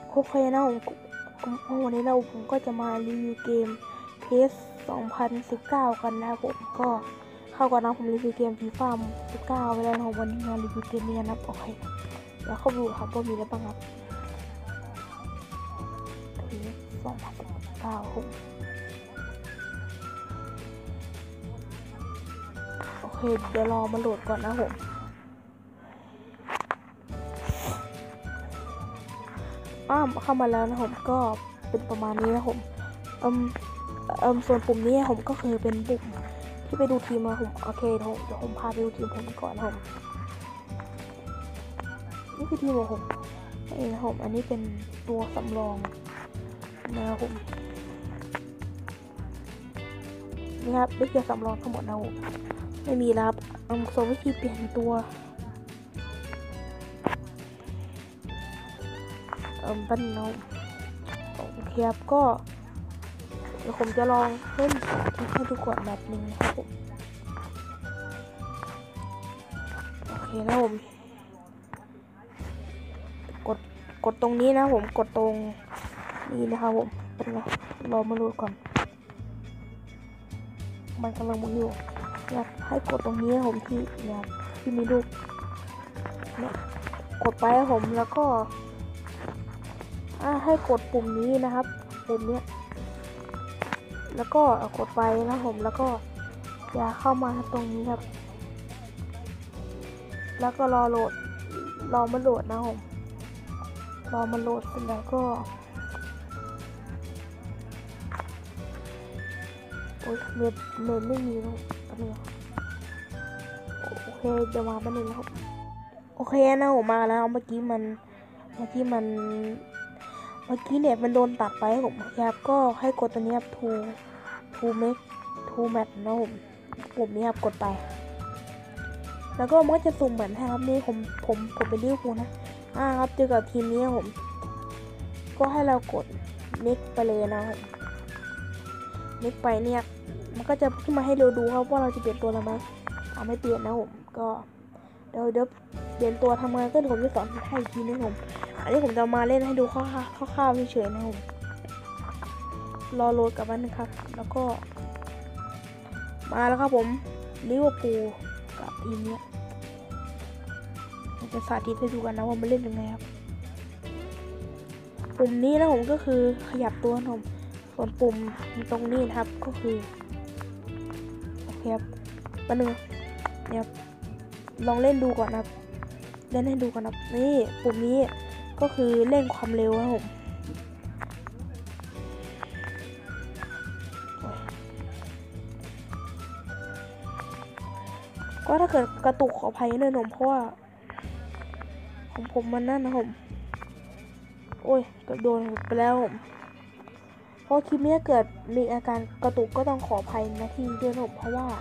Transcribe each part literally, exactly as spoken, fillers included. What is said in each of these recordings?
โอเคนะผมวันนี้เราผมก็จะมารีวิวเกม พี เอส สองพันสิบเก้ากันนะครับผมก็เข้าก่อนนะผมรีวิวเกม ฟีฟ่า สิบเก้าไปแล้วนะวันนี้มารีวิวเกมนี้กันนะโอเคแล้วเข้าดูครับว่ามีอะไรบ้างครับ พี เอส สองพันสิบเก้าผมโอเคเดี๋ยวรอมาโหลดก่อนนะผมอ้าวเข้ามาแล้วนะผมก็เป็นประมาณนี้นะผมเอ่มเอ่มส่วนปุ่มนี้ผมก็คือเป็นปุ่มที่ไปดูทีมมาผมโอเคเดี๋ยวผมพาไปดูทีมผมก่อนผมนี่คือทีมของผมเองนะผมอันนี้เป็นตัวสำรองนะครับผมนี่ครับได้เกี่ยวสำรองทั้งหมดนะผมไม่มีแล้วครับเอาโซนวิธีเปลี่ยนตัวเอ่มเป็นน้องโอเคครับก็เดี๋ยวผมจะลองเล่นสาธิตให้ดูก่อนแบบนึงนะครับผมโอเคนะผมกดกดตรงนี้นะผมกดตรงนี้นะครับผมเป็นไงรอมาดูก่อนมันกำลังมุนอยู่อยากให้กดตรงนี้ผมที่อยากที่มีรูปเนี่ยกดไปให้ผมแล้วก็ให้กดปุ่มนี้นะครับปุ่มเนี้ยแล้วก็กดไปนะผมแล้วก็อย่าเข้ามาตรงนี้ครับแล้วก็รอโหลดรอมาโหลดนะผมรอมาโหลดเสร็จแล้วก็โอ้ยเน็ตเน็ตไม่มีแล้วตอนนี้โอเคเดี๋ยวมาแป๊บนึงนะครับโอเคนะผมมาแล้วเมื่อกี้มันเมื่อกี้มันเมื่อกี้เน็ตมันโดนตัดไปผมครับก็ให้กดตัวนี้ครับ to to make to match นะผมปุ่มนี้ครับกดไปแล้วก็มันก็จะสุ่มเหมือนครับนี่ผมผมผมเป็นลิเวอร์พูลนะอ่าครับเจอกับทีมนี้ผมก็ให้เรากด next ไปเลยนะผม next ไปเนี่ยมันก็จะขึ้นมาให้เราดูครับว่าเราจะเปลี่ยนตัวอะไรไหมเอาไม่เปลี่ยนนะผมก็เดี๋ยวเดี๋ยวเปลี่ยนตัวทำงานก็เดี๋ยวผมจะสอนให้อีกทีนึงผมอันนี้ผมจะมาเล่นให้ดูคร่าวๆเฉยๆนะผมรอโหลดกับมันนะครับแล้วก็มาแล้วครับผมลิเวอร์พูลกับทีมนี้ผมจะสาธิตให้ดูกันนะว่ามันเล่นยังไงครับปุ่มนี้นะผมก็คือขยับตัวนะผมส่วนปุ่มตรงนี้นะครับก็คือโอเคครับมาหนึ่งเนี่ยลองเล่นดูก่อนนะครับเล่นให้ดูก่อนครับนี่ปุ่มนี้ก็คือเร่งความเร็วนะผมก็ถ้าเกิดกระตุกขออภัยด้วยนะเพราะว่าของผมมันนั่นนะผมโอ้ยกระโดนไปแล้วผมเพราะคลิปนี้เกิดมีอาการกระตุกก็ต้องขออภัยนะที่ด้วยนะผมเพราะว่า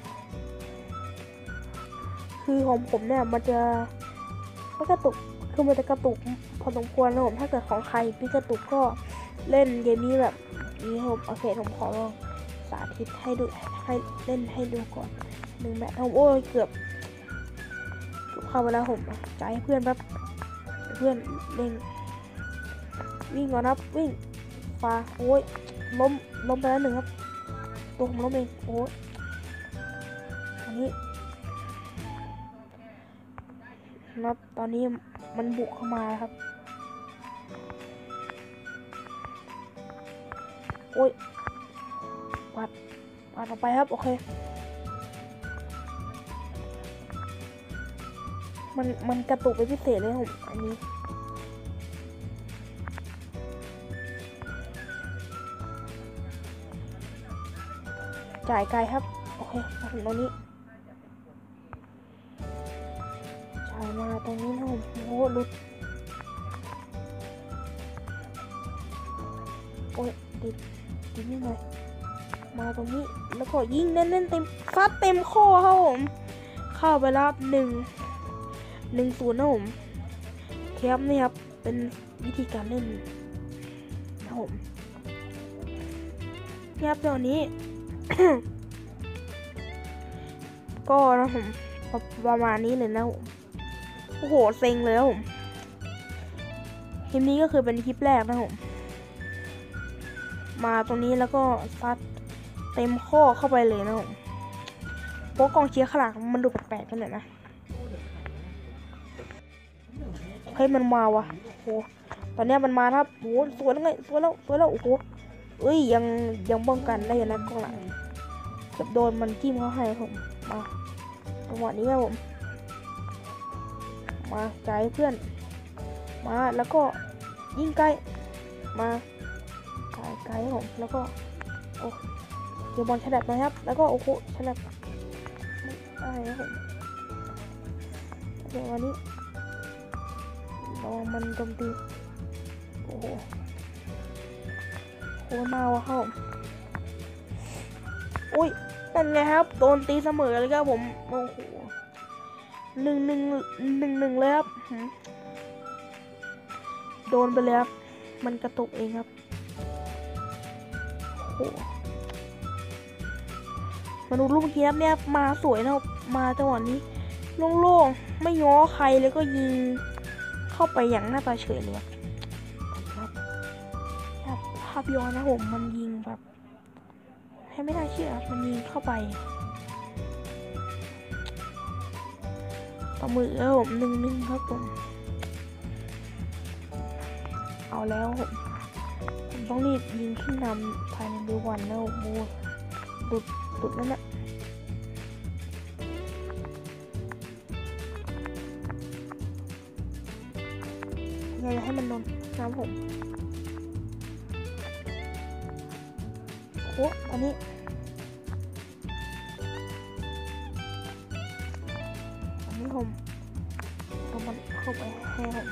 คือของผมเนี่ยมันจะไม่กระตุกคือมันจะกระตุกพอสมควรนะผมถ้าเกิดของใครมีกระตุกก็เล่นเกมนี้แบบนี้ผมโอเคผมขอลองสาธิตให้ดูให้เล่นให้ดูก่อนหนึ่งแบบผมโอ้ยเกือบเกือบเข้าไปแล้วผมจ่ายให้เพื่อนแป๊บเพื่อนเล่นวิ่งก่อนครับวิ่งฟ้าโอ้ยล้มล้มไปแล้วหนึ่งครับตัวผมล้มเองโอ้ยอันนี้นับตอนนี้มันบุกเข้ามาครับโอ้ยปัดปัดออกไปครับโอเคมันมันกระตุกไปพิเศษเลยผมอันนี้จ่ายไกลครับโอเคมาถึงตรงนี้จ่ายมาตรงนี้นะผมโอ้ลุดโอ้ยติดติดนิดหน่อยมาตรงนี้แล้วก็ยิงเน้นๆเต็มซัดเต็มข้อครับผมเข้าไปรับหนึ่งหนึ่งศูนย์นะผมแคปนี่ครับเป็นวิธีการเล่นนะผมนี่ครับตอนนี้ ก็นะผมประมาณนี้เลยนะผมโอ้โหเซ็งเลยนะผมคลิปนี้ก็คือเป็นคลิปแรกนะผมมาตรงนี้แล้วก็ซัดเต็มข้อเข้าไปเลยนะผมเพราะกองเชียร์ข้างหลังมันดูแปลกๆกันเลยนะเฮ้ยมันมาวะโอ้โหตอนนี้มันมาครับโอ้โหสวยแล้วไงสวยแล้วสวยแล้วโอ้โหเอ้ยยังยังป้องกันได้อยู่นะกองหลังเกือบโดนมันจิ้มเขาให้ผมมาจังหวะนี้ครับผมมาใจเพื่อนมาแล้วก็ยิงไกลมาไกลไกลผมแล้วก็โอ้เดี๋ยวบอลฉลับนะครับแล้วก็โอ้โหฉลับไม่ได้ครับผมเดี๋ยววันนี้ลองมันโจมตีโอ้โหโคตรมาวะครับผมอุ้ยนั่นไงครับโดนตีเสมอเลยครับผมโอ้โหหนึ่งหนึ่งหนึ่งหนึ่งเลยครับโดนไปเลยครับมันกระตุกเองครับโอ้มาดูลูกเมื่อกี้ครับเนี่ยมาสวยนะมาจังหวะนี้โล่งๆไม่ง้อใครเลยก็ยิงเข้าไปอย่างหน้าตาเฉยเลยครับครับภาพย้อนนะผมมันยิงแบบให้ไม่น่าเชื่อมันยิงเข้าไปต่อมือแล้วผมหนึ่งหนึ่งครับผมเอาแล้วผมผมต้องรีบยิงขึ้นนำภายในเดือนวันแล้วโอ้ดุดดุดนั่นแหละไงให้มันนนน้ำผมโอ้อันนี้อันนี้ผมเอามันเข้าไปให้ผม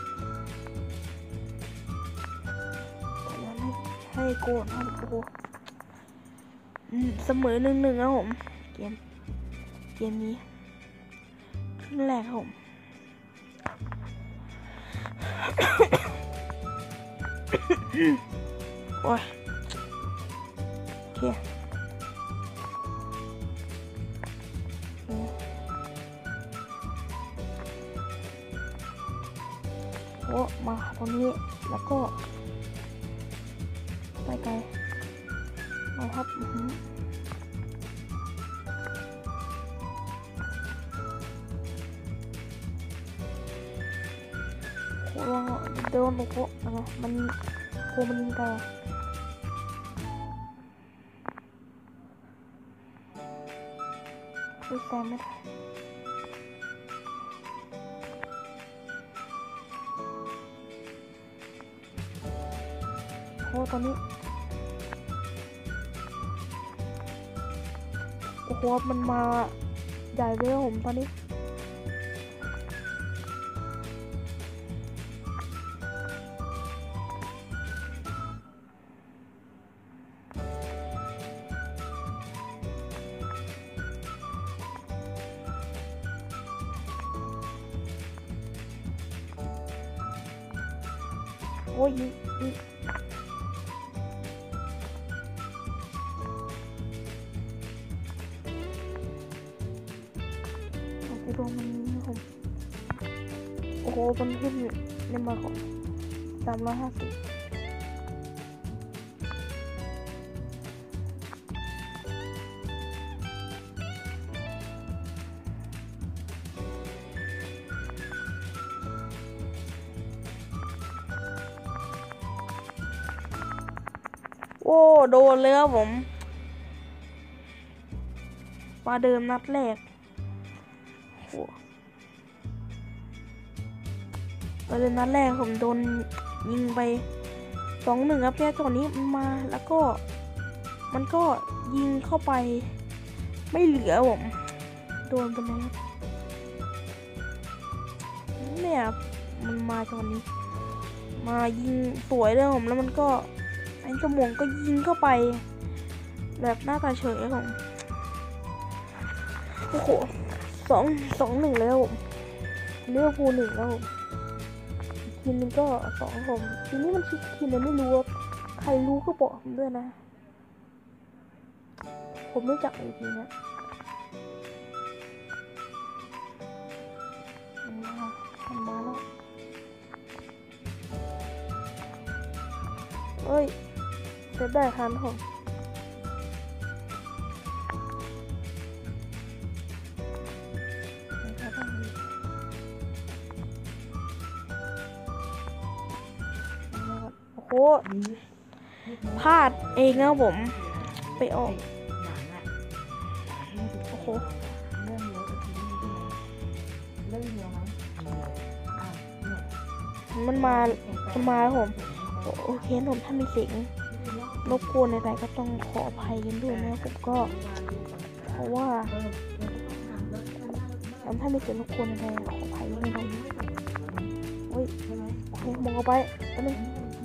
ให้โกนครับโอ้โหเสมอหนึ่งหนึ่งครับผมเกมเกมนี้ครึ่งแรกครับผมโอ้ยโอเคโอ้มาตรงนี้แล้วก็ไปไกลมาครับโอ้โหโดนโอ้โหอะไรมันโคมันยิงไกลดูแซมไม่ได้โอ้ตอนนี้โอ้โหมันมาใหญ่เลยผมตอนนี้โอ้ยยิงยิงโดนมันนะผมโอ้โหมันขึ้นในมาของสามร้อยห้าสิบโอ้โดนเลยครับผมมาเดิมนัดแรกโอ้มาเดิมนัดแรกผมโดนยิงไปสองหนึ่งครับเนี่ยตอนนี้มันมาแล้วก็มันก็ยิงเข้าไปไม่เหลือผมโดนไปเลยครับเนี่ยมันมาตอนนี้มายิงสวยเลยผมแล้วมันก็ไอ้กระหม่อมก็ยิงเข้าไปแบบหน้าตาเฉยผมโอ้โหสองสองหนึ่งแล้วผมเลือกพูหนึ่งแล้วผมทีมนึงก็สองผมทีนี้มันทีมนั้นไม่รู้ใครรู้ก็บอกผมด้วยนะผมไม่จักอีกทีนะมันมามันมาแล้วเอ้ยเซฟได้ทันผมโอ้โหพลาดเองนะผมไปออกโอ้โหมันมามันมาแล้วผมโอเคผมถ้ามีเสียงรบกวนอะไรก็ต้องขออภัยกันด้วยนะผมก็เพราะว่าถ้ามีเสียงรบกวนอะไรขออภัยด้วยนะโอ้ยโอเคมองเข้าไปอันนึง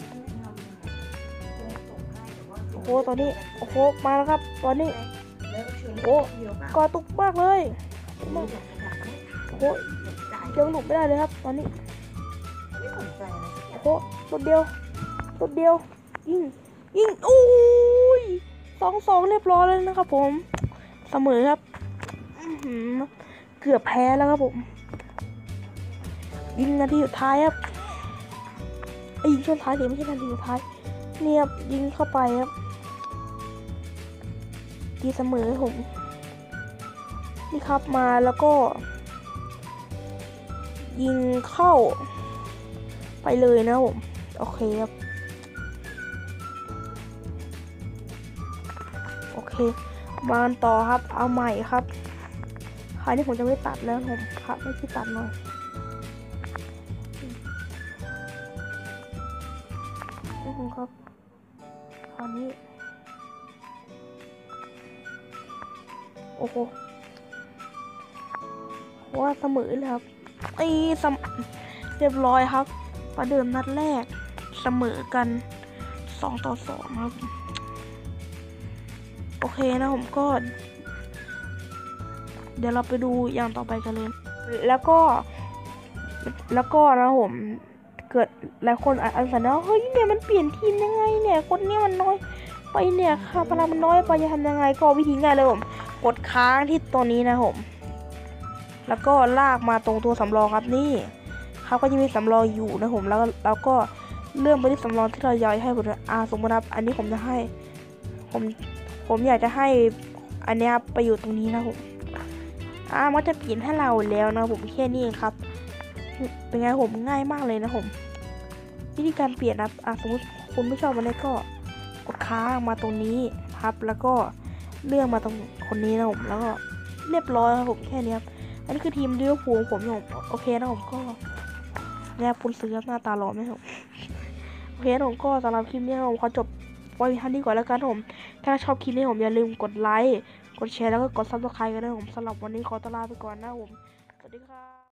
โอ้โหตอนนี้โอ้โหมาแล้วครับตอนนี้โอ้กอตุกมากเลยโอ้โหเดี๋ยวหลุดไม่ได้เลยครับตอนนี้โอ้โหตัวเดียวตัวเดียวยิงยิงโอ้ยสองสองเรียบร้อยแล้วนะครับผมเสมอครับเกือบแพ้แล้วครับผมยิงนาทีสุดท้ายครับไอ้ยิงช่วงท้ายดิไม่ใช่นาทีสุดท้ายเนี่ยยิงเข้าไปครับตีเสมอผมนี่ครับมาแล้วก็ยิงเข้าไปเลยนะผมโอเคครับโอเคมาต่อครับเอาใหม่ครับคราวนี้ผมจะไม่ตัดแล้วผมครับไม่ที่ตัดหน่อยนี่ผมครับคราวนี้โอ้โหว่าเสมอเลยครับไอ้สมเรียบร้อยครับประเดิมนัดแรกเสมอกันสองต่อสองครับโอเคนะผมก็เดี๋ยวเราไปดูอย่างต่อไปกันเลยแล้วก็แล้วก็นะผมเกิดหลายคนอาจจะนะเฮ้ยเนี่ยมันเปลี่ยนทีมยังไงเนี่ยคนนี้มันน้อยไปเนี่ยค่าพลังมันน้อยไปจะทำยังไงก็วิธีง่ายเลยผมกดค้างที่ตัวนี้นะผมแล้วก็ลากมาตรงตัวสำรองครับนี่เขาก็จะมีสำรองอยู่นะผมแล้วแล้วก็เลื่อนไปที่สำรองที่เราย้ายให้ผมอ่าสมมติครับอันนี้ผมจะให้ผมผมอยากจะให้อันนี้ไปอยู่ตรงนี้นะผมอ่ามันจะเปลี่ยนให้เราแล้วนะผมแค่นี้เองครับเป็นไงผมง่ายมากเลยนะผมวิธีการเปลี่ยนนะอ่าสมมติคุณไม่ชอบมันก็กดค้างมาตรงนี้ครับแล้วก็เลื่อนมาตรงคนนี้นะผมแล้วก็เรียบร้อยครับผมแค่นี้ครับอันนี้คือทีมลิเวอร์พูลผมผมโอเคนะผมก็เนี่ยคุณซื้อหน้าตาหล่อไหมครับโอเคผมก็สำหรับคลิปนี้ผมขอจบไว้ท่านนี้ก่อนแล้วกันผมถ้าชอบคลิปนี้ผมอย่าลืมกดไลค์กดแชร์แล้วก็กดซับสไครต์กันนะผมสำหรับวันนี้ขอตวลาไปก่อนนะผมสวัสดีครับ